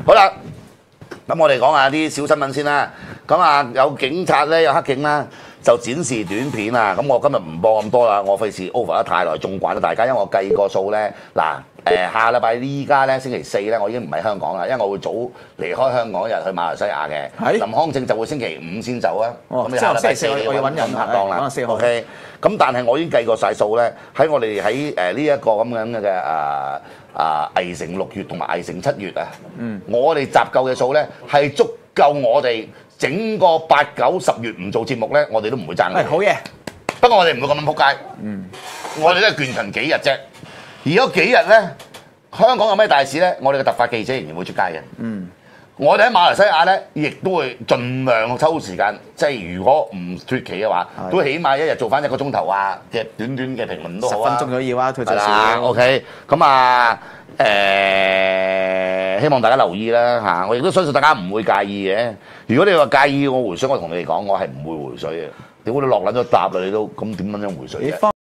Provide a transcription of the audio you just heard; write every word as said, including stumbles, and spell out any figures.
好啦，咁我哋講下啲小新聞先啦。咁啊，有警察咧，有黑警啦，就展示短片啊。咁我今日唔播咁多啦，我費事 over 得太耐，縱慣咗大家。因為我計個數咧，嗱誒下禮拜依家咧星期四咧，我已經唔喺香港啦，因為我會早離開香港，日去馬來西亞嘅。 係林康正就會星期五先走啊。 哦， 咁即係星期四我要揾人拍檔啦。 可能四號。 OK。咁但係我已經計過晒數咧，喺我哋喺誒呢一個咁樣嘅誒啊藝城六月同埋藝城七月啊，嗯，我哋集夠嘅數咧係足夠我哋整個八九十月唔做節目咧，我哋都唔會爭嘅。 係好嘢。 不過我哋唔會咁樣撲街，嗯，我哋都係倦勤幾日啫。而嗰幾日咧，香港有咩大事咧？我哋嘅突發記者仍然會出街嘅，嗯。我哋喺馬來西亞咧，亦都會盡量抽時間，即係如果唔脱期嘅話，都起碼一日做翻一個鐘頭啊嘅短短嘅評論都好啊。 十分鐘都要啊，佢最少。 係啦 ，OK， 咁啊，誒，希望大家留意啦嚇，我亦都相信大家唔會介意嘅。如果你話介意我回水，我同你哋講，我係唔會回水嘅。屌你落撚咗答啦，你都咁點撚樣回水啫？